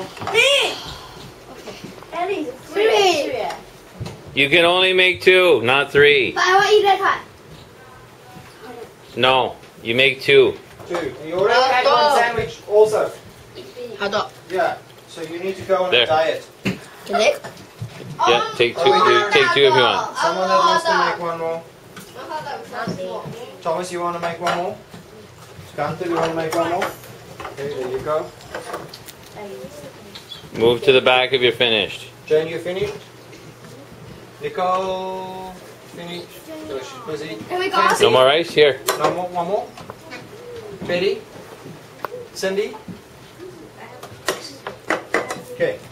Me! Eddie, three. You can only make 2, not 3. But I want you to try. No, you make 2. 2. You already had one sandwich also. How do? Yeah. So you need to go on There. a diet. Today? Yeah, take 2. Take 2 if you want. Someone that wants to make one more. Thomas, you want to make one more? Scanter, you want to make one more? Okay, there you go. Move to the back if you're finished. Jane, you finished? Nicole, finished? So she's busy. Can we go? No more rice? Here. No more, one more? Betty? Cindy? Okay.